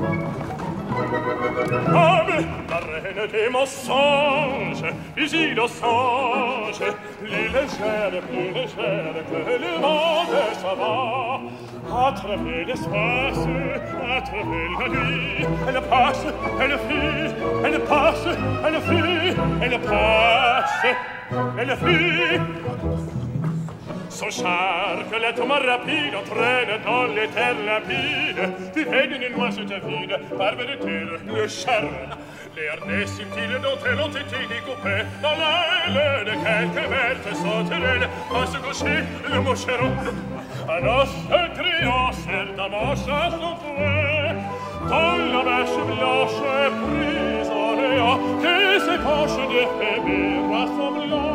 Ave, la reine des mensonges, innocente, plus légère que le monde s'en va. À travers l'espace, à travers la nuit, elle passe, elle fuit, elle passe, elle fuit, elle passe, elle fuit. Son char que la tombe rapide entraîne dans les terres limpides, tu fais d'une noisette vide, barbe de terre, le charme. Les harnais subtils dont elles ont été découpées dans l'aile de quelques vertes sauterelles, à se gaucher le moucheron. Alors ce trio certainement à son fouet, dans la mèche blanche prisonnière qui s'épanche de bébés rassemblant.